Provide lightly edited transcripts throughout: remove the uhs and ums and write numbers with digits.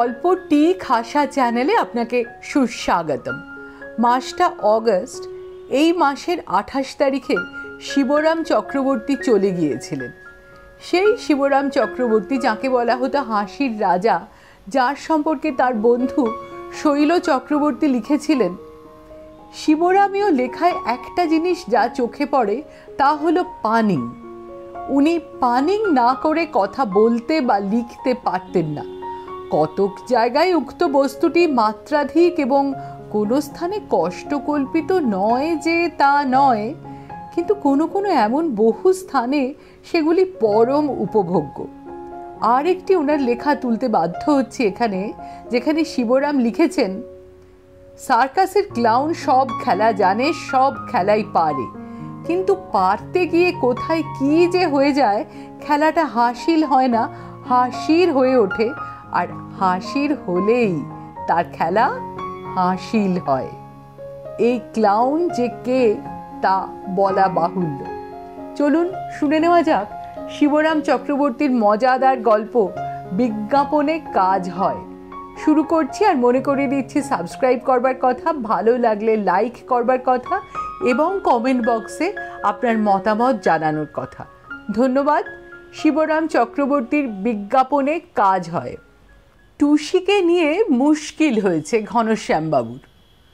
গল্পটি খাসা চ্যানেলে আপনাকে সুস্বাগতম। মাসটা অগস্ট। এই মাসের 28 তারিখে শিবরাম চক্রবর্তী চলে গিয়েছিলেন। সেই শিবরাম চক্রবর্তী, যাকে বলা হতো হাসির রাজা, যার সম্পর্কে তার বন্ধু শৈল চক্রবর্তী লিখেছিলেন, শিবরামীয় লেখায় একটা জিনিস যা চোখে পড়ে তা হলো পানিং। উনি পানিং না করে কথা বলতে বা লিখতে পারতেন না। কতক জায়গায় উক্ত বস্তুটি মাত্রাধিক এবং কোনো স্থানে কষ্টকল্পিত নয় যে তা নয়, কিন্তু কোনো কোনো এমন বহু স্থানে সেগুলি পরম উপভোগ্য। আর একটি ওনার লেখা তুলতে বাধ্য হচ্ছে এখানে, যেখানে শিবরাম লিখেছেন, সার্কাসের ক্লাউন সব খেলা জানে, সব খেলাই পারে, কিন্তু পারতে গিয়ে কোথায় কি যে হয়ে যায়, খেলাটা হাসিল হয় না, হাসির হয়ে ওঠে, আর হাসির হলেই তার খেলা হাসিল হয়। এই ক্লাউন যে কে তা বলা বাহুল্য। চলুন শুনে নেওয়া যাক শিবরাম চক্রবর্তীর মজাদার গল্প বিজ্ঞাপনে কাজ হয়। শুরু করছি, আর মনে করিয়ে দিচ্ছি সাবস্ক্রাইব করবার কথা, ভালো লাগলে লাইক করবার কথা এবং কমেন্ট বক্সে আপনার মতামত জানানোর কথা। ধন্যবাদ। শিবরাম চক্রবর্তীর বিজ্ঞাপনে কাজ হয়। টুসিকে নিয়ে মুশকিল হয়েছে ঘনশ্যামবাবুর।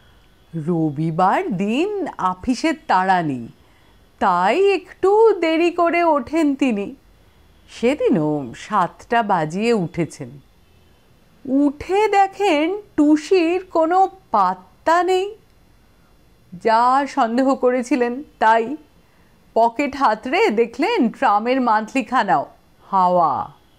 রবিবার দিন অফিসের তাড়া নেই, তাই একটু দেরি করে ওঠেন তিনি। সেদিনও 7টা বাজিয়ে উঠেছেন। উঠে দেখেন টুসির কোনো পাত্তা নেই। যা সন্দেহ করেছিলেন তাই। পকেট হাতড়ে দেখলেন ট্রামের মান্থলিখানাও হাওয়া।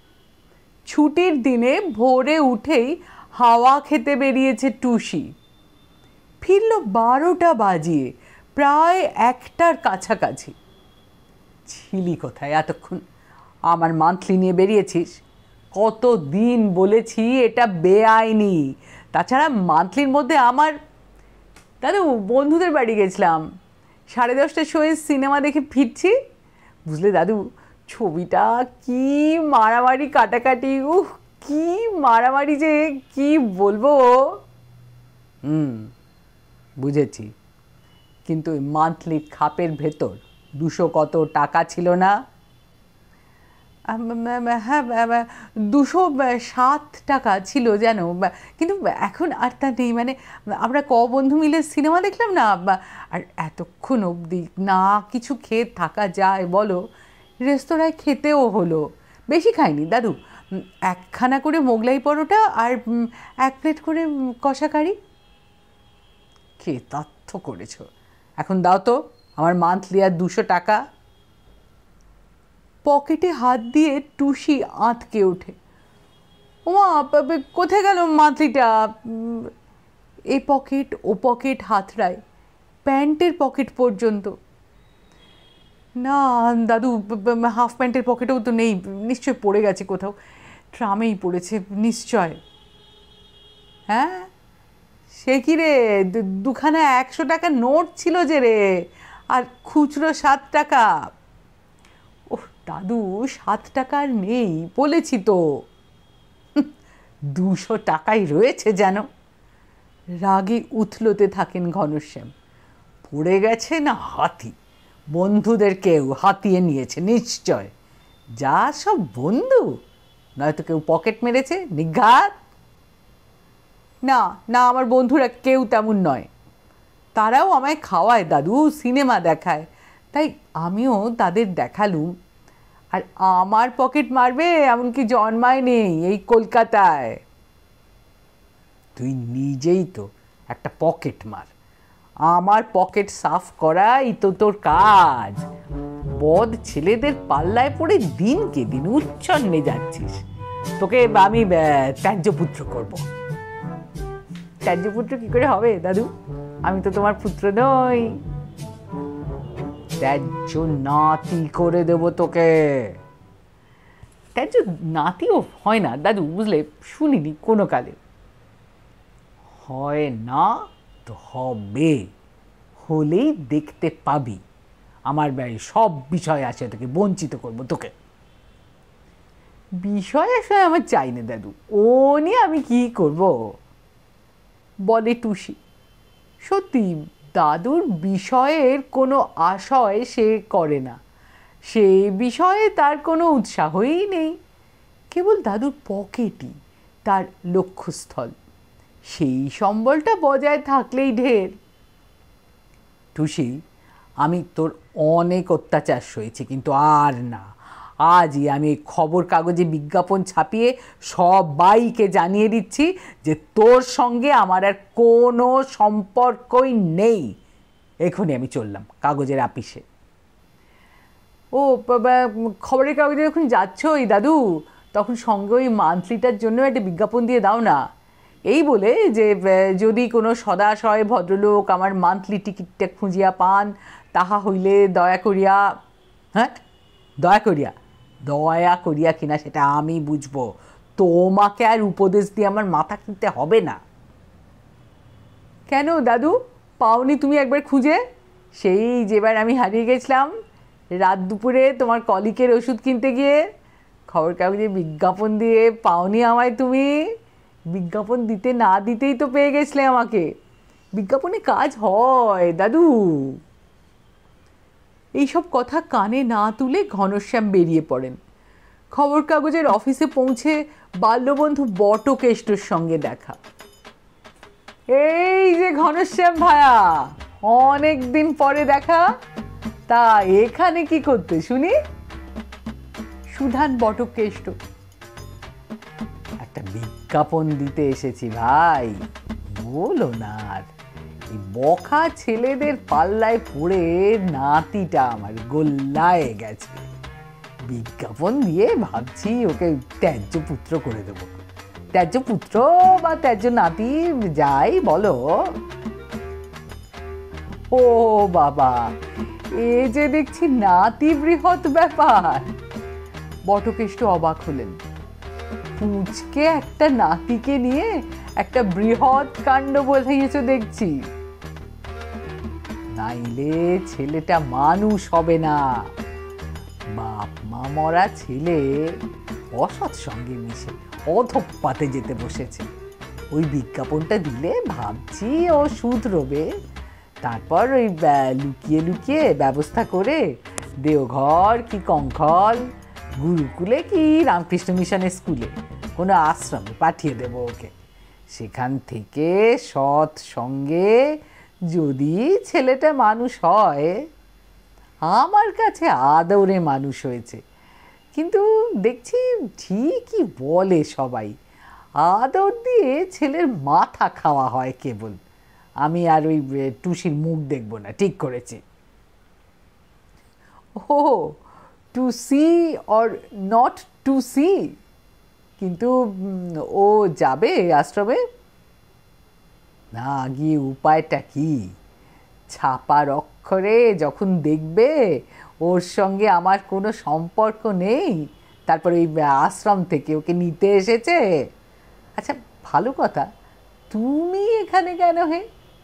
ছুটির দিনে ভোরে উঠেই হাওয়া খেতে বেরিয়েছে টুসি। ফিরল 12টা বাজিয়ে, প্রায় 1টার কাছাকাছি। ছিলি কোথায় এতক্ষণ? আমার মান্থলি নিয়ে বেরিয়েছিস? কত দিন বলেছি এটা বেআইনি। তাছাড়া মান্থলির মধ্যে আমার দাদু বন্ধুদের বাড়ি গেছিলাম, 10:30টার সময় সিনেমা দেখে ফিরছি। বুঝলে দাদু, ছবিটা কি মারামারি কাটাকাটি, কি মারামারি যে কি বলবো। বুঝেছি, কিন্তু ওই মান্থলির খাপের ভেতর 200 কত টাকা ছিল না? হ্যাঁ, 207 টাকা ছিল যেন, কিন্তু এখন আর তা নেই। মানে আমরা বন্ধু মিলে সিনেমা দেখলাম না, আর এতক্ষণ অবধি না কিছু খেয়ে থাকা যায় বলো? রেস্তোরাঁয় খেতেও হলো। বেশি খাইনি দাদু, 1খানা করে মোগলাই পরোটা আর 1 প্লেট করে কষা কারি। কে তথ্য করেছ? এখন দাও তো আমার মান্থলি আর 200 টাকা। পকেটে হাত দিয়ে টুসি আঁতকে ওঠে। ওমা, কোথায় গেল মান্থলিটা? এ পকেট ও পকেট হাতড়ায়, প্যান্টের পকেট পর্যন্ত। না দাদু, হাফ প্যান্টের পকেটেও তো নেই, নিশ্চয় পড়ে গেছে কোথাও। ট্রামেই পড়েছে নিশ্চয়। হ্যাঁ, সে কি রে, 2খানা 100 টাকার নোট ছিল যে রে, আর খুচরো 7 টাকা। ওহ দাদু, 7 টাকা আর নেই বলেছি তো। 200 টাকাই রয়েছে যেন। রাগে উথলতে থাকেন ঘনশ্যাম। পড়ে গেছে না হাতি, বন্ধুদের কেউ হাতিয়ে নিয়েছে নিশ্চয়। যা সব বন্ধু, নয়তো কেউ পকেট মেরেছে নিঘাত। না না, আমার বন্ধুরা কেউ তেমন নয়। তারাও আমায় খাওয়ায় দাদু, সিনেমা দেখায়, তাই আমিও তাদের দেখালুম। আর আমার পকেট মারবে এমনকি জন্মায় নেই এই কলকাতায়। তুই নিজেই তো একটা পকেট মার। আমার পকেট সাফ করাই তো তোর কাজ। বদ ছেলেদের পাল্লায় পড়ে দিনকে দিন উচ্ছন্নে যাচ্ছিস। তোকে আমি ত্যায্যপুত্র করব। ত্যায্যপুত্র কি করে হবে দাদু? আমি তো তোমার পুত্র নই। ত্যায্য নাতি করে দেব তোকে। ত্যায্য নাতিও হয় না দাদু, বুঝলে, শুনিনি কোনো কালে। হয় না তো হবে, হলেই দেখতে পাবি। আমার বাড়ি সব বিষয় আছে, তোকে বঞ্চিত করব তোকে। বিষয় আসলে আমার চাই না দাদু, ও নিয়ে আমি কি করব, বলে টুসি। সত্যি দাদুর বিষয়ের কোনো আশয় সে করে না, সে বিষয়ে তার কোনো উৎসাহই নেই। কেবল দাদুর পকেটই তার লক্ষ্যস্থল, সেই সম্বলটা বজায় থাকলেই ঢের। টুসি, আমি তোর অনেক অত্যাচার সয়েছি, কিন্তু আর না। আজই আমি এই খবর কাগজে বিজ্ঞাপন ছাপিয়ে সবাইকে জানিয়ে দিচ্ছি যে তোর সঙ্গে আমার আর কোনো সম্পর্কই নেই। এখনই আমি চললাম কাগজের আপিসে। ও বাবা, খবরের কাগজে যখন যাচ্ছই দাদু, তখন সঙ্গে ওই মান্থলিটার জন্য একটা বিজ্ঞাপন দিয়ে দাও না, এই বলে যে যদি কোনো সদাশয় ভদ্রলোক আমার মান্থলি টিকিটটা খুঁজিয়া পান, তাহা হইলে দয়া করিয়া। হ্যাঁ, দয়া করিয়া? দয়া করিয়া কিনা সেটা আমি বুঝবো, তোমাকে আর উপদেশ দিয়ে আমার মাথা কিনতে হবে না। কেন দাদু, পাওনি তুমি একবার খুঁজে? সেই যেবার আমি হারিয়ে গেছিলাম রাত দুপুরে তোমার কলিকের ওষুধ কিনতে গিয়ে, খবর কাগজে বিজ্ঞাপন দিয়ে পাওনি আমায় তুমি? বিজ্ঞাপন দিতে না দিতেই তো পেয়ে গেছিলে আমাকে। বিজ্ঞাপনে কাজ হয় দাদু। এইসব কথা কানে না তুলে ঘনশ্যাম বেরিয়ে পড়েন। খবর কাগজের অফিসে পৌঁছে বাল্যবন্ধু বটকেষ্টর সঙ্গে দেখা। এই যে ঘনশ্যাম ভায়া, অনেক দিন পরে দেখা, তা এখানে কি করতে শুনি? সুধান বটকেষ্ট। একটা বিজ্ঞাপন দিতে এসেছি ভাই, বলো না আর। এই বকা ছেলেদের পাল্লায় পড়ে নাতিটা আমার গোল্লায় গেছে। বিজ্ঞাপন দিয়ে ভাবছি ওকে ত্যায্য পুত্র করে দেবো। ত্যায্য পুত্র বা ত্যায্য নাতি, যাই বলো। ও বাবা, এ যে দেখছি নাতি বৃহৎ ব্যাপার। বটকেষ্ট অবাক হলেন। পুচকে একটা নাতিকে নিয়ে একটা বৃহৎ কাণ্ড বোঝাইয়েছ দেখছি। নাইলে ছেলেটা মানুষ হবে না। বাপ মা মরা ছেলে অসৎ সঙ্গে মিশে অধঃপাতে যেতে বসেছে। ওই বিজ্ঞাপনটা দিলে ভাবছি ও শুধরবে। তারপর ওই লুকিয়ে লুকিয়ে ব্যবস্থা করে দেওঘর কি কঙ্খল, গুরুকুলে কি রামকৃষ্ণ মিশনের স্কুলে, কোনো আশ্রমে পাঠিয়ে দেব ওকে। সেখান থেকে সৎ সঙ্গে যদি ছেলেটা মানুষ হয়, আমার কাছে আদরে মানুষ হয়েছে। কিন্তু দেখছি ঠিকই বলে সবাই, আদর দিয়ে ছেলের মাথা খাওয়া হয় কেবল। আমি আর ওই টুসির মুখ দেখব না, ঠিক করেছি। ও, to see or not to see? কিন্তু ও যাবে আশ্রমে? না গিয়ে উপায়টা কি? ছাপার অক্ষরে যখন দেখবে ওর সঙ্গে আমার কোনো সম্পর্ক নেই, তারপর ওই আশ্রম থেকে ওকে নিতে এসেছে। আচ্ছা ভালো কথা, তুমি এখানে কেন হে?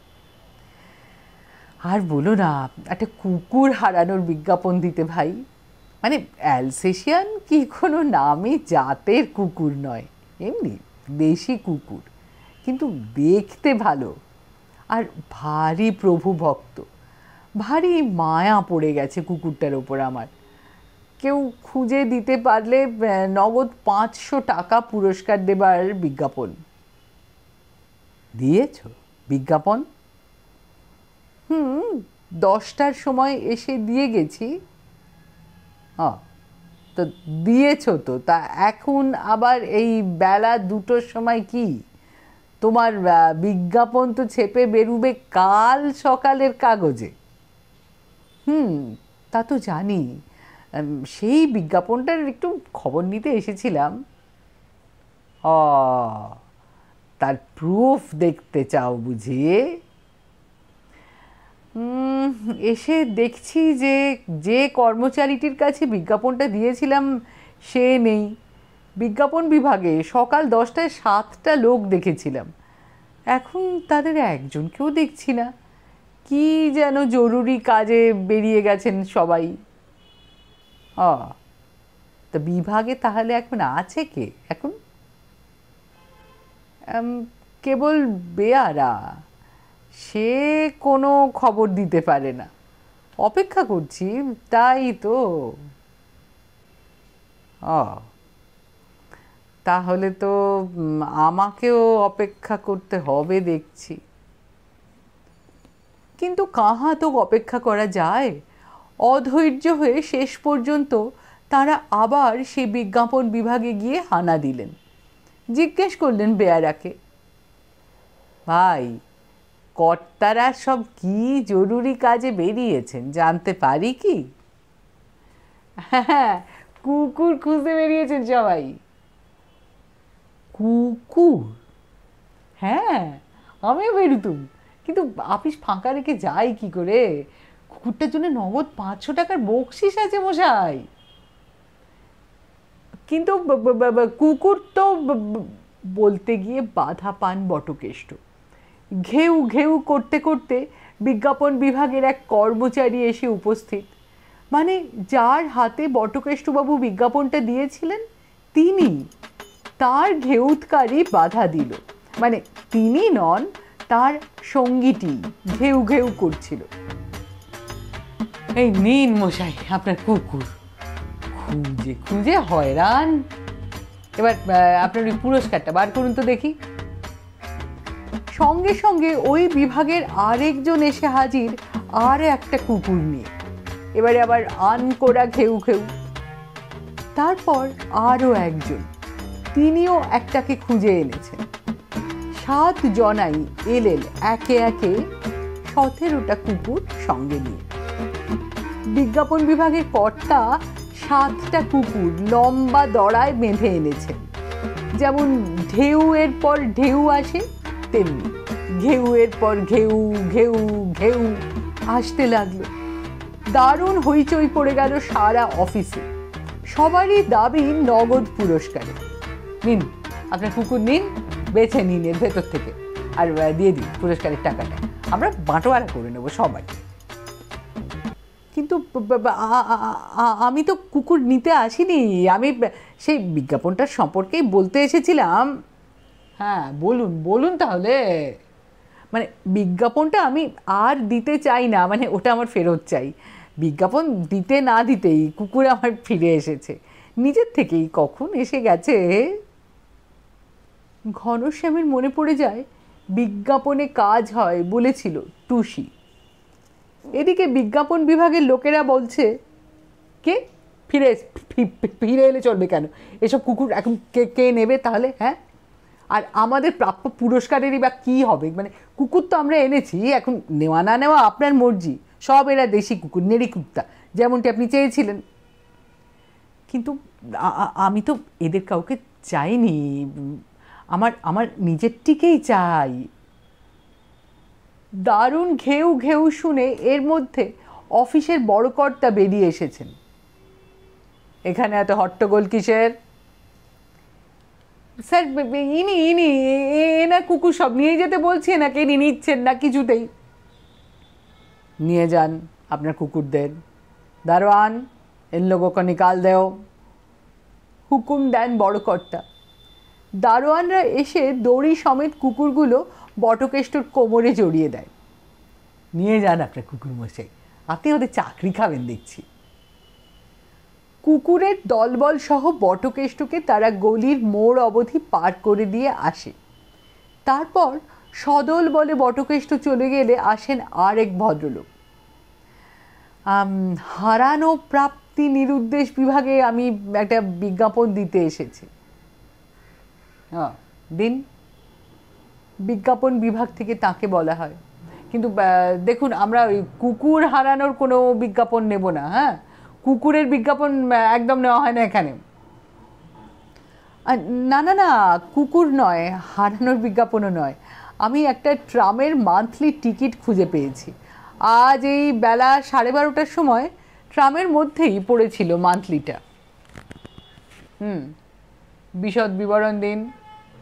আর বলো না, একটা কুকুর হারানোর বিজ্ঞাপন দিতে ভাই। মানে অ্যালসেশিয়ান কি কোনো নামই জাতের কুকুর নয়, এমনি দেশি কুকুর, কিন্তু দেখতে ভালো আর ভারী প্রভু ভক্ত। ভারী মায়া পড়ে গেছে কুকুরটার ওপর আমার। কেউ খুঁজে দিতে পারলে নগদ 500 টাকা পুরস্কার দেবার বিজ্ঞাপন। দিয়েছ বিজ্ঞাপন? 10টার সময় এসে দিয়ে গেছি। তো দিয়েছ তো, তা এখন আবার এই বেলা 2টোর সময় কি? তোমার বিজ্ঞাপন তো ছেপে বেরুবে কাল সকালের কাগজে। তা তো জানি, সেই বিজ্ঞাপনটার একটু খবর নিতে এসেছিলাম। তার প্রুফ দেখতে চাও বুঝি? এসে দেখছি যে যে কর্মচারীটির কাছে বিজ্ঞাপনটা দিয়েছিলাম সে নেই। বিজ্ঞাপন বিভাগে সকাল 10টায় 7টা লোক দেখেছিলাম, এখন তাদের একজনকেও দেখছি না। কি যেন জরুরি কাজে বেরিয়ে গেছেন সবাই। তা বিভাগে তাহলে এখন আছে কে এখন? কেবল বেয়ারা, সে কোনো খবর দিতে পারে না। অপেক্ষা করছি, তাই তো। তাহলে তো আমাকেও অপেক্ষা করতে হবে দেখছি। কিন্তু কাহা তো অপেক্ষা করা যায়। অধৈর্য হয়ে শেষ পর্যন্ত তারা আবার সেই বিজ্ঞাপন বিভাগে গিয়ে হানা দিলেন। জিজ্ঞেস করলেন বেয়ারাকে, ভাই, কর্তারা সব কি জরুরি কাজে বেরিয়েছেন, জানতে পারি কি? হ্যাঁ, কুকুর খুঁজতে বেরিয়েছেন সবাই। কুকুর? হ্যাঁ, আমিও বেরুতুম, কিন্তু আপিস ফাঁকা রেখে যাই কি করে? কুকুরটার জন্য নগদ 500 টাকার বকশিস আছে মশাই। কিন্তু কুকুর তো বলতে গিয়ে বাধা পান বটকেষ্ট। ঘেউ ঘেউ করতে করতে বিজ্ঞাপন বিভাগের এক কর্মচারী এসে উপস্থিত। মানে যার হাতে বটকেষ্টবাবু বিজ্ঞাপনটা দিয়েছিলেন তিনি, তার ঘেউৎকারী বাধা দিল। মানে তিনি নন, তার সঙ্গীটি ঘেউ ঘেউ করছিল। এই নিন মশাই আপনার কুকুর। খুঁজে খুঁজে হয়রান। এবার আপনার ওই পুরস্কারটা বার করুন তো দেখি। সঙ্গে সঙ্গে ওই বিভাগের আরেকজন এসে হাজির আর একটা কুকুর নিয়ে। এবারে আবার আন করা ঘেউ ঘেউ। তারপর আরও একজন, তিনিও একটাকে খুঁজে এনেছেন। 7 জনাই এলেন একে একে 17টা কুকুর সঙ্গে নিয়ে। বিজ্ঞাপন বিভাগের কর্তা 7টা কুকুর লম্বা দড়ায় বেঁধে এনেছেন। যেমন ঢেউয়ের পর ঢেউ আসে, তেমনি ঘেউয়ের পর ঘেউ ঘেউ ঘেউ আসতে লাগলো। দারুণ হইচই পড়ে গেল সারা অফিসে। সবারই দাবি নগদ পুরস্কারে। নিন আপনার কুকুর, নিন, বেছে নিন এর ভেতর থেকে, আর দিয়ে দিন পুরস্কারের টাকাটা, আমরা বাঁটোয়ারা করে নেব সবাই। কিন্তু আমি তো কুকুর নিতে আসিনি, আমি সেই বিজ্ঞাপনটার সম্পর্কেই বলতে এসেছিলাম। হ্যাঁ বলুন বলুন তাহলে। মানে বিজ্ঞাপনটা আমি আর দিতে চাই না, মানে ওটা আমার ফেরত চাই। বিজ্ঞাপন দিতে না দিতেই কুকুর আমার ফিরে এসেছে, নিজের থেকেই কখন এসে গেছে। ঘনশ্যামের মনে পড়ে যায় বিজ্ঞাপনে কাজ হয় বলেছিল টুসি। এদিকে বিজ্ঞাপন বিভাগের লোকেরা বলছে, কে ফিরে ফিরে এলে চলবে কেন? এসব কুকুর এখন কে নেবে তাহলে? হ্যাঁ, আর আমাদের প্রাপ্য পুরস্কারেরই বা কী হবে? মানে কুকুর তো আমরা এনেছি, এখন নেওয়া না নেওয়া আপনার মর্জি। সব এরা দেশি কুকুর, নেড়ি কুত্তা, যেমনটি আপনি চেয়েছিলেন। কিন্তু আমি তো এদের কাউকে চাইনি, আমার নিজেরটিকেই চাই। দারুণ ঘেউ ঘেউ শুনে এর মধ্যে অফিসের বড় কর্তা বেরিয়ে এসেছেন। এখানে এত হট্টগোল কিসের? স্যার ইনি এনার কুকুর সব নিয়ে যেতে বলছি, নাকি ইনি নিচ্ছেন না কিছুতেই? নিয়ে যান আপনার কুকুরদের। দারোয়ান इन लोगों को निकाल देओ, হুকুম দেন বড় কর্তা। দারোয়ানরা এসে দড়ি সমেত কুকুরগুলো বটকেষ্টর কোমরে জড়িয়ে দেয়। নিয়ে যান আপনার কুকুর মশাই, আপনি ওদের চাকরি খাবেন দেখছি। কুকুরের দলবল সহ বটকেষ্টকে তারা গলির মোড় অবধি পার করে দিয়ে আসে। তারপর সদল বলে বটকেষ্ট চলে গেলে আসেন আর এক ভদ্রলোক। হারানো প্রাপ্তি নিরুদ্দেশ বিভাগে আমি একটা বিজ্ঞাপন দিতে এসেছি। হ্যাঁ দিন। বিজ্ঞাপন বিভাগ থেকে তাকে বলা হয়, কিন্তু দেখুন আমরা ওই কুকুর হারানোর কোনো বিজ্ঞাপন নেব না। হ্যাঁ, কুকুরের বিজ্ঞাপন একদম নেওয়া হয় না এখানে। না না না, কুকুর নয়, হারানোর বিজ্ঞাপনও নয়। আমি একটা ট্রামের মান্থলি টিকিট খুঁজে পেয়েছি। আজ এই বেলা 12:30টার সময় ট্রামের মধ্যেই পড়েছিল মান্থলিটা। বিশদ বিবরণ দিন।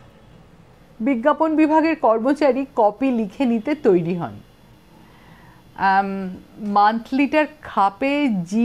বিজ্ঞাপন বিভাগের কর্মচারী কপি লিখে নিতে তৈরি হন। মান্থলিটার খাপে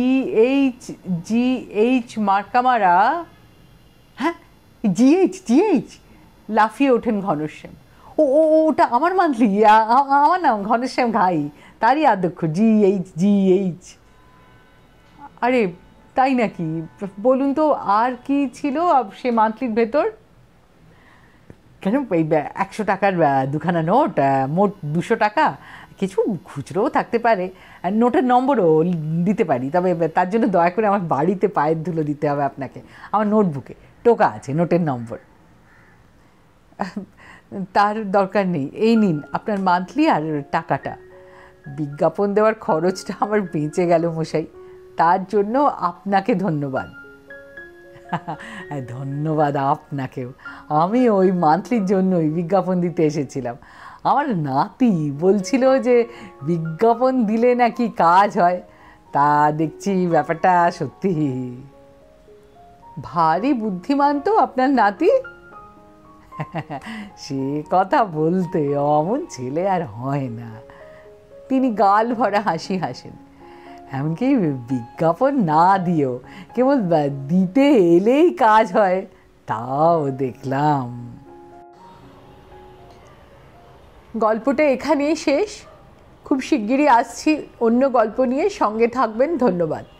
GH মার্কা মারা। হ্যাঁ, GH লাফিয়ে ওঠেন ঘনশ্যাম। ওটা আমার মান্থলি, আমার নাম ঘনশ্যাম ঘাই, তারই অধ্যক্ষ GH। আরে তাই নাকি? বলুন তো আর কি ছিল সে মান্থলির ভেতর? কেন, এই 100 টাকার দুখানা নোট, মোট 200 টাকা, কিছু খুচরোও থাকতে পারে, নোটের নম্বরও দিতে পারি, তবে তার জন্য দয়া করে আমার বাড়িতে পায়ের ধুলো দিতে হবে আপনাকে। আমার নোটবুকে টোকা আছে নোটের নম্বর। তার দরকার নেই, এই নিন আপনার মান্থলি আর টাকাটা। বিজ্ঞাপন দেওয়ার খরচটা আমার বেঁচে গেল মশাই, তার জন্য আপনাকে ধন্যবাদ। ধন্যবাদ আপনাকেও, আমি ওই মান্থলির জন্যই বিজ্ঞাপন দিতে এসেছিলাম। আমার নাতি বলছিল যে বিজ্ঞাপন দিলে নাকি কাজ হয়, তা দেখছি ব্যাপারটা সত্যি। ভারী বুদ্ধিমান তো আপনার নাতি। সে কথা বলতে, অমন ছেলে আর হয় না। তিনি গাল ভরা হাসি হাসেন। এমনকি বিজ্ঞাপন না দিয়েও কেবল দিতে এলেই কাজ হয়, তাও দেখলাম। গল্পটা এখানেই শেষ। খুব শিগগিরই আসছি অন্য গল্প নিয়ে, সঙ্গে থাকবেন। ধন্যবাদ।